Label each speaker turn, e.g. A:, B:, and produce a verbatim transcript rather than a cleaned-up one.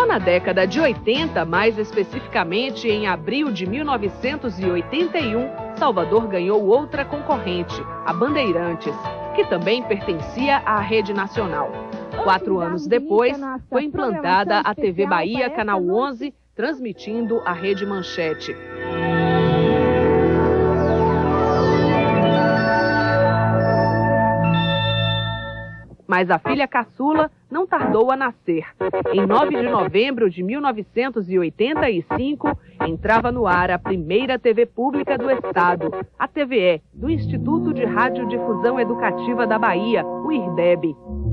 A: Só na década de oitenta, mais especificamente em abril de mil novecentos e oitenta e um, Salvador ganhou outra concorrente, a Bandeirantes, que também pertencia à Rede Nacional. Quatro anos depois, foi implantada a T V Bahia, Canal onze, transmitindo a Rede Manchete. Mas a filha caçula não tardou a nascer. Em nove de novembro de mil novecentos e oitenta e cinco, entrava no ar a primeira T V pública do Estado, a T V E, do Instituto de Radiodifusão Educativa da Bahia, o IRDEB.